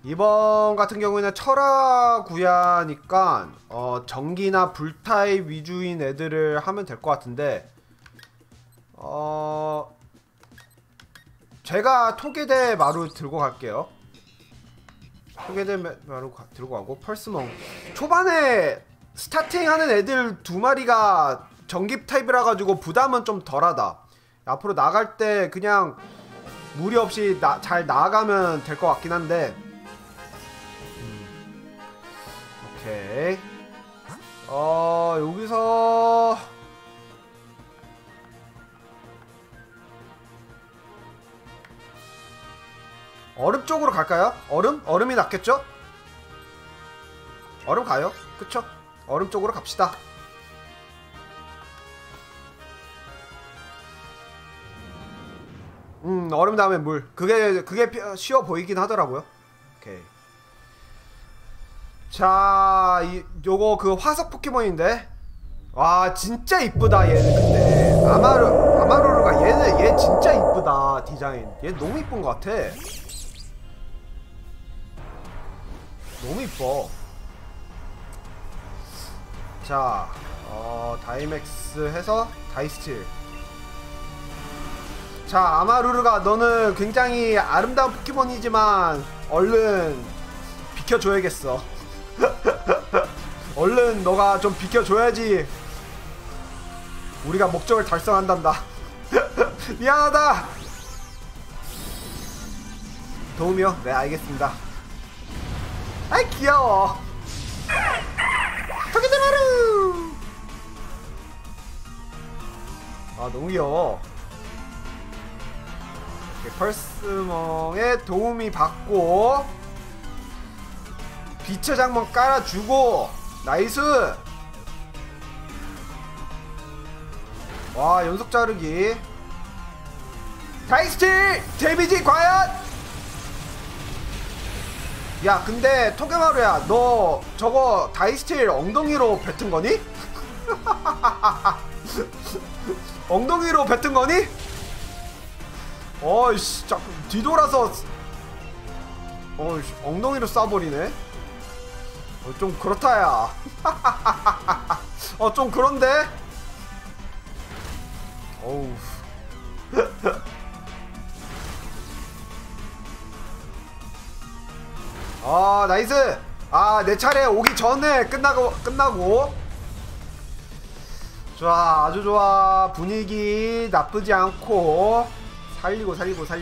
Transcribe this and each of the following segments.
이번 같은 경우에는 철화 구야니까 전기나 불타입 위주인 애들을 하면 될 것 같은데, 제가 토게대 마루 들고 갈게요. 토게대 마루 들고 가고, 펄스몽 초반에 스타팅하는 애들 두 마리가 전기 타입이라 가지고 부담은 좀 덜하다. 앞으로 나갈 때 그냥 무리 없이 잘 나가면 될 것 같긴 한데. 오케이. 여기서 얼음 쪽으로 갈까요? 얼음이 낫겠죠? 얼음 가요. 그쵸? 얼음 쪽으로 갑시다. 얼음 다음에 물. 그게 쉬워 보이긴 하더라고요. 오케이. 자, 요거 그 화석 포켓몬인데, 와 진짜 이쁘다 얘는. 근데 아마루루가 얘 진짜 이쁘다. 디자인 얘 너무 이쁜 것 같아. 너무 이뻐. 자, 다이맥스 해서 다이스틸. 자, 아마루루가 너는 굉장히 아름다운 포켓몬이지만 얼른 비켜줘야겠어. 얼른 너가 좀 비켜줘야지 우리가 목적을 달성한단다. 미안하다. 도움이요? 네, 알겠습니다. 아이 귀여워. 토끼대마루. 아 너무 귀여워. 펄스멍에 도움이 받고 빛의 장막 깔아주고. 나이스. 와 연속 자르기. 다이스틸 데미지 과연. 야 근데 토게마루야 너 저거 다이스틸 엉덩이로 뱉은 거니? 엉덩이로 뱉은 거니? 어이씨 자꾸 뒤돌아서 어이씨 엉덩이로 쏴버리네. 좀 그렇다야. 좀 그런데? 어우. 나이스. 내 차례 오기 전에 끝나고. 좋아, 아주 좋아. 분위기 나쁘지 않고. 살리고.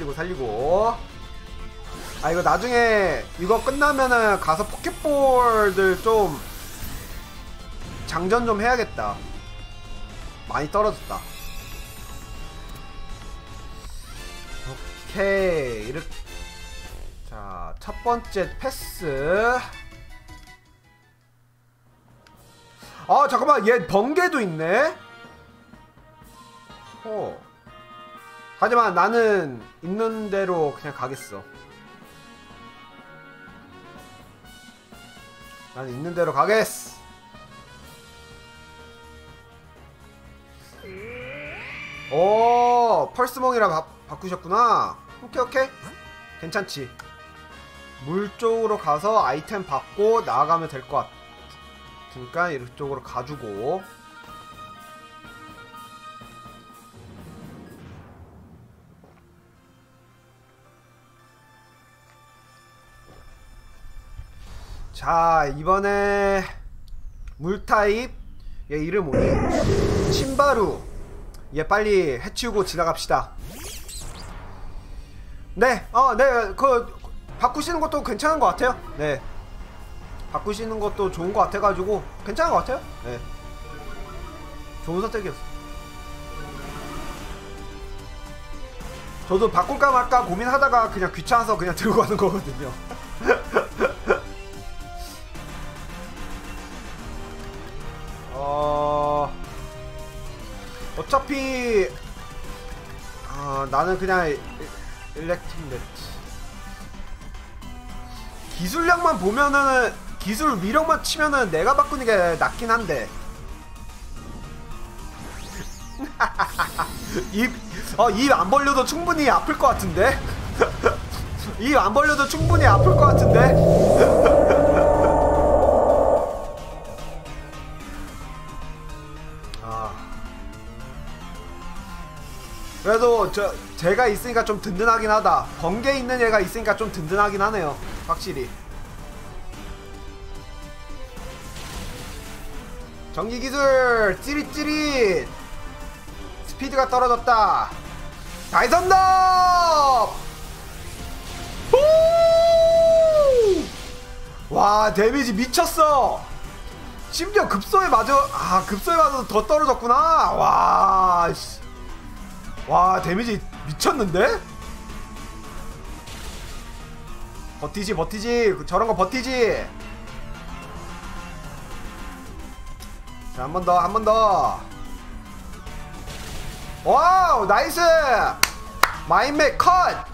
이거 나중에 이거 끝나면은 가서 포켓볼들 좀 장전 좀 해야겠다. 많이 떨어졌다. 오케이. 이렇게. 자, 첫 번째 패스. 잠깐만, 얘 번개도 있네? 하지만 나는 있는 대로 그냥 가겠어. 나는 있는 대로 가겠어. 펄스몽이라 바꾸셨구나. 오케이. 괜찮지. 물 쪽으로 가서 아이템 받고 나아가면 될 것 같으니까 이쪽으로 가주고. 자, 이번에 물타입. 얘 이름 뭐니? 신바루. 얘 빨리 해치우고 지나갑시다. 네, 바꾸시는 것도 괜찮은 것 같아요. 네, 바꾸시는 것도 좋은 것 같아가지고 괜찮은 것 같아요. 네, 좋은 선택이었어. 저도 바꿀까 말까 고민하다가 그냥 귀찮아서 그냥 들고 가는 거거든요. 어차피 나는 그냥 일렉트릭 네트. 기술력만 보면은, 기술 위력만 치면은 내가 바꾸는 게 낫긴 한데. 입 안 벌려도 충분히 아플 것 같은데. 입 안 벌려도 충분히 아플 것 같은데. 그래도 제가 있으니까 좀 든든하긴 하다. 번개 있는 얘가 있으니까 좀 든든하긴 하네요. 확실히. 전기기술 찌릿찌릿. 스피드가 떨어졌다. 다이선더! 와, 데미지 미쳤어. 심지어 급소에 급소에 맞아서 더 떨어졌구나. 와, 씨. 와, 데미지 미쳤는데? 버티지. 저런거 버티지. 자, 한 번 더. 와우, 나이스. 마인맥 컷.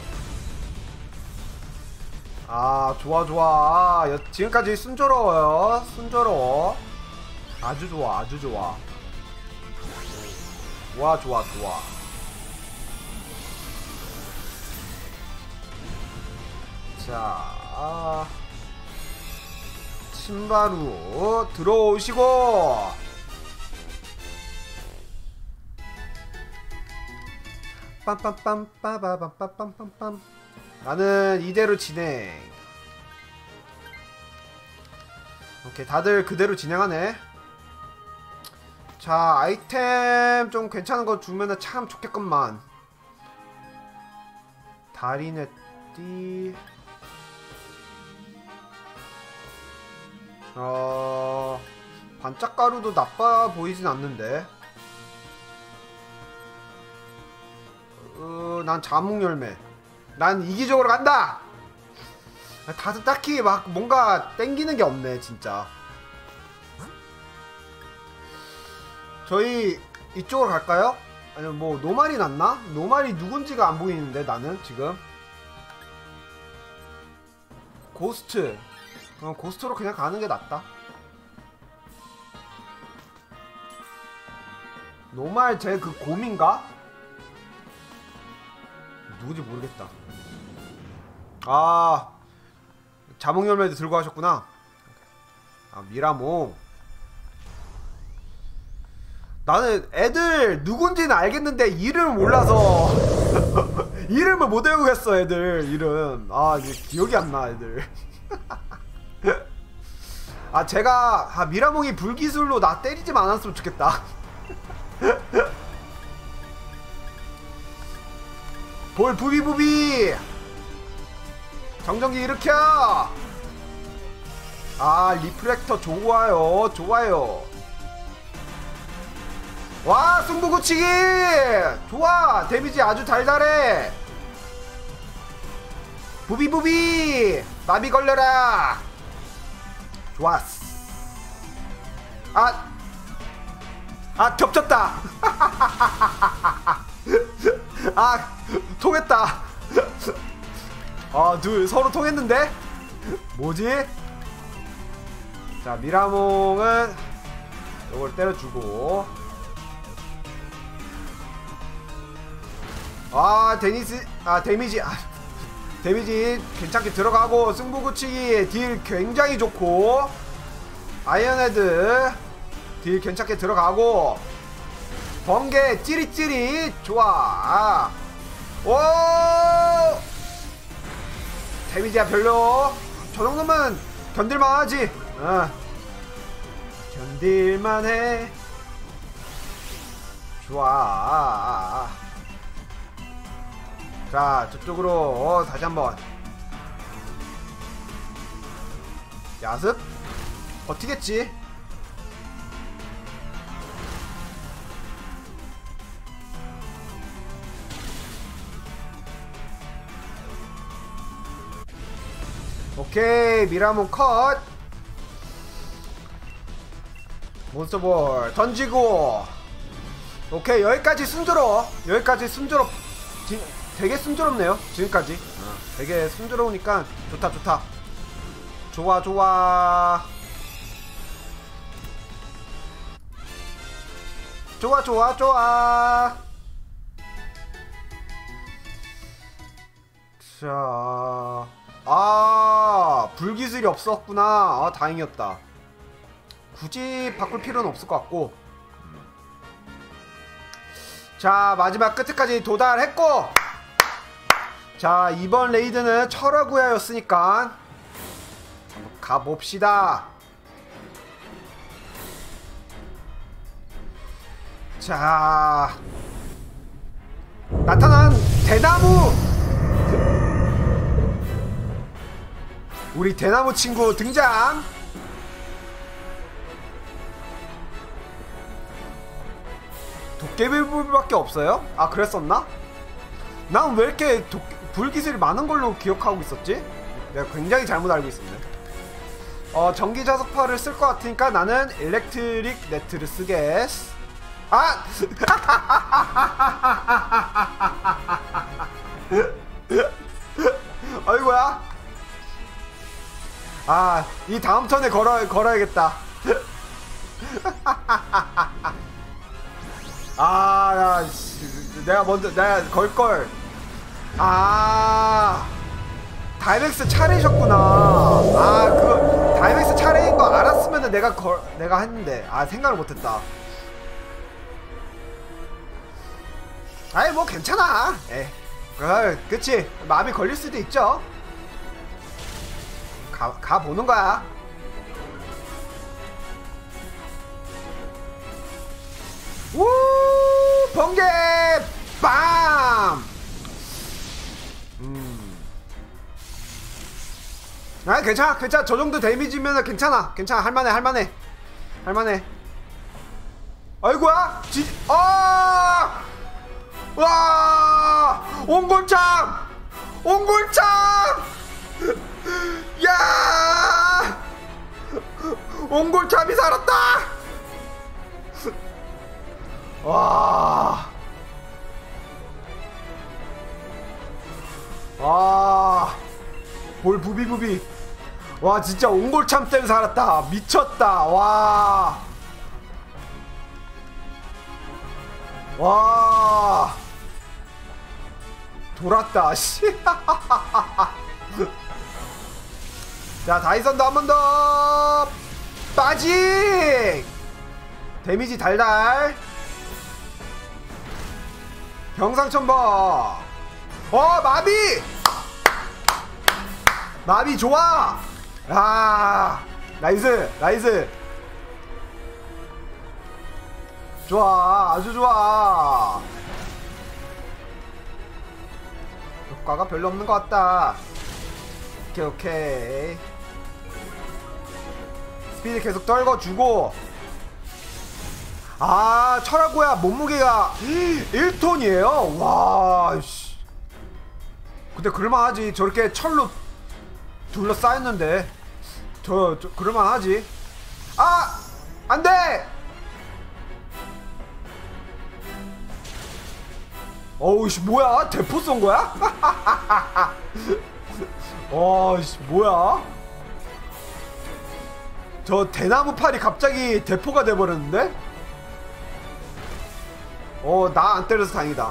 아, 좋아. 지금까지 순조로워요. 순조로워. 아주 좋아. 좋아. 자, 신바루 들어오시고. 빰빰빰빰빰빰빰빰빰. 나는 이대로 진행. 오케이, 다들 그대로 진행하네. 자, 아이템 좀 괜찮은 거 주면은 참 좋겠건만. 다리네 띠. 반짝가루도 나빠 보이진 않는데. 난 자몽열매. 난 이기적으로 간다. 다들 딱히 막 뭔가 땡기는 게 없네 진짜. 저희 이쪽으로 갈까요? 아니면 뭐 노말이 낫나? 노말이 누군지가 안 보이는데 나는 지금. 고스트. 고스트로 그냥 가는 게 낫다. 노말 제 그 곰인가? 누구지 모르겠다. 아, 자몽열매도 들고 가셨구나. 아, 미라몽. 나는 애들 누군지는 알겠는데 이름을 몰라서 이름을 못 외우겠어. 애들 이름. 아, 이게 기억이 안 나 애들. 아, 제가 미라몽이 불기술로 나 때리지만 않았으면 좋겠다. 볼 부비부비. 정전기 일으켜. 아, 리프렉터 좋아요. 와, 승부구치기 좋아. 데미지 아주 달달해. 부비부비. 나비 걸려라. 좋았어. 겹쳤다. 통했다. 둘 서로 통했는데? 뭐지? 자, 미라몽은 이걸 때려주고. 데미지 괜찮게 들어가고. 승부구치기 딜 굉장히 좋고. 아이언헤드 딜 괜찮게 들어가고. 번개 찌릿찌릿 좋아. 오, 데미지야 별로. 저 정도면 견딜만하지. 견딜만해. 좋아. 자, 저쪽으로 다시 한번. 야습 버티겠지. 오케이, 미라몬 컷. 몬스터볼 던지고. 오케이, 여기까지 순조로워. 되게 순조롭네요 지금까지. 되게 순조로우니까 좋다. 좋아. 자, 불기술이 없었구나. 아, 다행이었다. 굳이 바꿀 필요는 없을 것 같고. 자, 마지막 끝에까지 도달했고, 자, 이번 레이드는 철화구야였으니까 가봅시다. 자, 나타난 대나무, 우리 대나무 친구 등장. 도깨비불밖에 없어요? 아, 그랬었나? 난 왜 이렇게 불기술이 많은 걸로 기억하고 있었지? 내가 굉장히 잘못 알고 있었네. 전기 자석파를 쓸 것 같으니까 나는 일렉트릭 네트를 쓰겠어. 아! 아이고야. 아, 이 다음 턴에 걸어야겠다. 아, 내가 걸걸. 아, 다이맥스 차례셨구나. 아, 그거 다이맥스 차례인 거 알았으면은 내가 했는데, 아, 생각을 못했다. 아이, 뭐 괜찮아. 그치, 마음이 걸릴 수도 있죠. 가보는 거야. 우, 번개 빵. 아, 괜찮아. 저 정도 데미지면 괜찮아. 할만해. 아이고야. 와, 옹골참. 야, 옹골참이 살았다. 와, 볼 부비부비. 와, 진짜 옹골참 때문에 살았다. 미쳤다. 와, 돌았다. 씨. 자, 다이선도 한 번 더. 빠직. 데미지 달달. 경상천버. 마비 좋아. 아, 나이스. 좋아, 아주 좋아. 효과가 별로 없는 것 같다. 오케이. 스피드 계속 떨궈주고. 아, 철화구야 몸무게가 1톤이에요? 와, 씨. 근데 그럴만하지. 저렇게 철로 둘러싸였는데. 그럴만하지. 아! 안 돼! 어우, 씨, 뭐야? 대포 쏜 거야? 씨, 뭐야? 저 대나무 팔이 갑자기 대포가 돼버렸는데? 나 안 때려서 다행이다.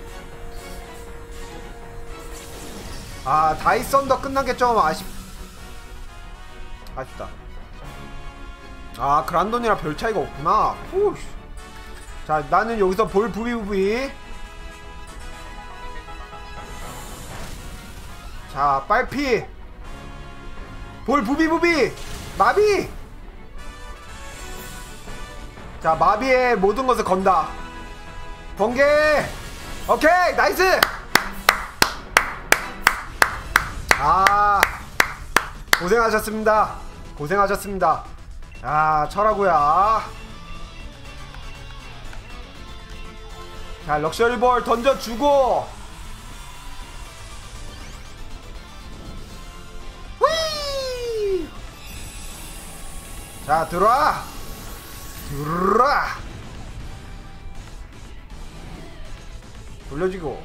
아, 다이선더 끝난 게 좀 아쉽다. 아, 그란돈이랑 별 차이가 없구나. 후. 자, 나는 여기서 볼 부비부비. 자, 빨피. 볼 부비부비. 마비. 자, 마비의 모든 것을 건다. 번개. 오케이, 나이스. 아, 고생하셨습니다. 아, 철하구야. 자, 럭셔리볼 던져주고. 휘. 자, 들어와. 돌려주고,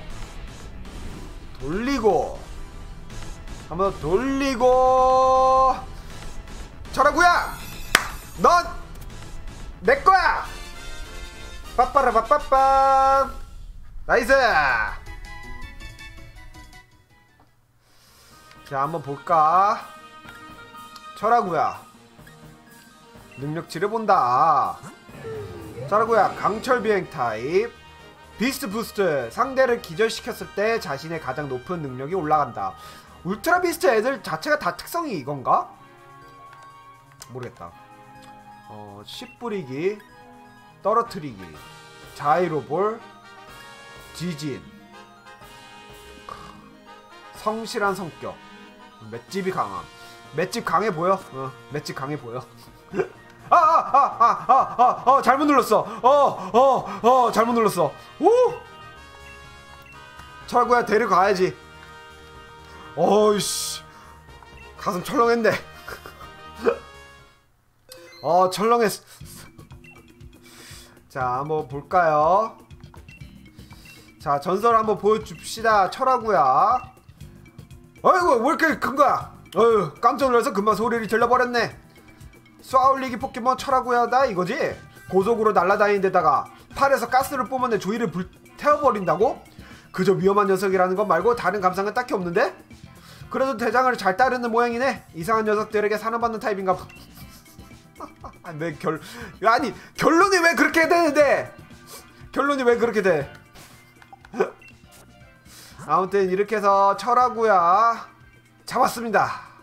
돌리고, 한 번 더 돌리고. 철하구야, 넌 내거야. 빠빠라빠빠빰. 나이스. 자, 한번 볼까? 철하구야. 능력치를 본다. 철하구야, 강철 비행 타입. 비스트 부스트. 상대를 기절시켰을 때 자신의 가장 높은 능력이 올라간다. 울트라 비스트 애들 자체가 다 특성이 이건가? 모르겠다. 씨 뿌리기, 떨어뜨리기, 자이로볼, 지진, 성실한 성격, 맷집이 강함. 맷집 강해 보여? 맷집 강해 보여. 잘못 눌렀어. 잘못 눌렀어. 오! 철구야, 데려가야지. 어이씨, 가슴 철렁했네. 철렁했어. 자, 한번 볼까요? 자, 전설 한번 보여줍시다. 철하구야. 어이구, 왜 이렇게 큰거야? 어휴, 깜짝 놀라서 금방 소리를 질러버렸네. 쏴올리기 포켓몬 철하구야다 이거지? 고속으로 날아다니는 데다가 팔에서 가스를 뿜어내 주위를 불태워버린다고? 그저 위험한 녀석이라는 것 말고 다른 감상은 딱히 없는데? 그래도 대장을 잘 따르는 모양이네. 이상한 녀석들에게 사랑받는 타입인가 봐. 아니, 결론이 왜 그렇게 되는데? 결론이 왜 그렇게 돼? 아무튼 이렇게 해서 철하구야 잡았습니다.